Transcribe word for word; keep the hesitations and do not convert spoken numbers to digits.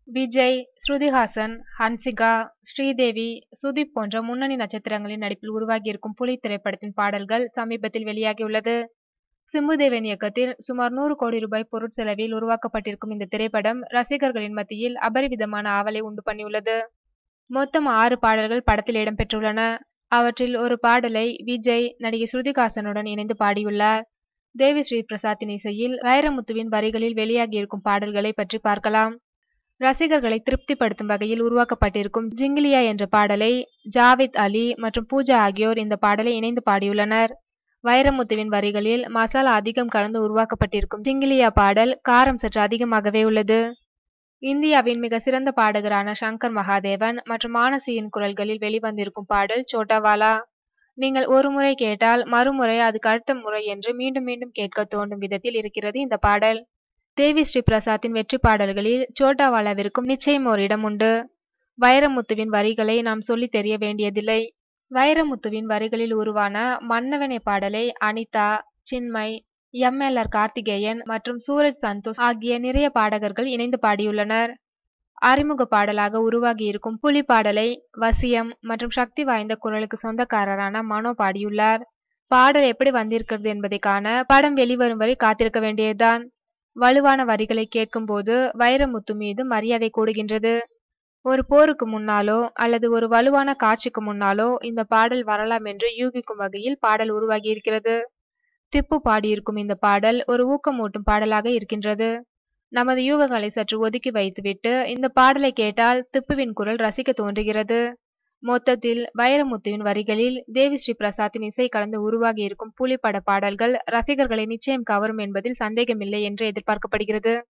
விஜய், ஸ்ருதிஹாசன், ஹன்சிகா, ஸ்ரீதேவி, சுதீப் போன்ற முன்னணி நட்சத்திரங்களின் நடிப்பில் உருவாகியிருக்கும் புலி திரைப்படத்தின் பாடல்கள் சமீபத்தில் வெளியாகியுள்ளது. சிம்புதேவன் இயக்கத்தில் சுமார் நூறு கோடி ரூபாய் பொருட்செலவில் உருவாக்கப்பட்டிருக்கும் இந்த திரைப்படம் ரசிகர்களின் மத்தியில் அபரிவிதமான ஆவலை உண்டு பண்ணியுள்ளது. மொத்தம் ஆறு பாடல்கள் படத்தில் இடம்பெற்றுள்ளன. அவற்றில் ஒரு பாடலை விஜய் நடிகை ஸ்ருதிஹாசனுடன் இணைந்து பாடியுள்ளார். தேவி ஸ்ரீ பிரசாத்தின் இசையில் வைரமுத்துவின் வரிகளில் வெளியாகியிருக்கும் பாடல்களை பற்றி பார்க்கலாம். ரசிகர்களை திருப்திப்படுத்தும் வகையில் உருவாக்கப்பட்டிருக்கும் ஜிங்கிலியா என்ற பாடலை ஜாவித் அலி மற்றும் பூஜா ஆகியோர் இந்த பாடலை இணைந்து பாடியுள்ளனர். வைரமுத்துவின் வரிகளில் மசாலா அதிகம் கலந்து உருவாக்கப்பட்டிருக்கும் ஜிங்கிலியா பாடல் காரம் சற்று அதிகமாகவே உள்ளது. இந்தியாவின் மிக சிறந்த பாடகரான சங்கர் மகாதேவன் மற்றும் மானசியின் குரல்களில் வெளிவந்திருக்கும் பாடல் சோட்டாவாலா. நீங்கள் ஒரு முறை கேட்டால் மறுமுறை அதுக்கு அடுத்த முறை என்று மீண்டும் மீண்டும் கேட்க தோண்டும் விதத்தில் இருக்கிறது இந்த பாடல். தேவி ஸ்ரீ பிரசாத்தின் வெற்றி பாடல்களில் சோட்டாவாலாவிற்கும் நிச்சயம் ஒரு இடம் உண்டு. வைரமுத்துவின் வரிகளை நாம் சொல்லி தெரிய வேண்டியதில்லை. வைரமுத்துவின் வரிகளில் உருவான மன்னவனே பாடலை Anitha, Chinmayi, M L R Karthikeyan மற்றும் சூரஜ் சந்தோஷ் ஆகிய நிறைய பாடகர்கள் இணைந்து பாடியுள்ளனர். அறிமுக பாடலாக உருவாகி இருக்கும் புலி பாடலை வசியம் மற்றும் சக்தி வாய்ந்த குரலுக்கு சொந்தக்காரரான மனோ பாடியுள்ளார். பாடல் எப்படி வந்திருக்கிறது என்பதை காண படம் வெளிவரும் வரை காத்திருக்க வேண்டியதுதான். வலுவான வரிகளை கேட்கும் போது வைரமுத்து மீது மரியாதை கூடுகின்றது. ஒரு போருக்கு முன்னாலோ அல்லது ஒரு வலுவான காட்சிக்கு முன்னாலோ இந்த பாடல் வரலாம் என்று யூகிக்கும் வகையில் பாடல் உருவாகியிருக்கிறது. திப்பு பாடியிருக்கும் இந்த பாடல் ஒரு ஊக்கமூட்டும் பாடலாக இருக்கின்றது. நமது யூகங்களை சற்று ஒதுக்கி வைத்துவிட்டு இந்த பாடலை கேட்டால் திப்புவின் குரல் ரசிக்க தோன்றுகிறது. மொத்தத்தில் வைரமுத்துவின் வரிகளில் தேவி ஸ்ரீ பிரசாத்தின் இசை கலந்து உருவாகி இருக்கும் புலி பட பாடல்கள் ரசிகர்களை நிச்சயம் கவரும் என்பதில் சந்தேகமில்லை என்று எதிர்பார்க்கப்படுகிறது.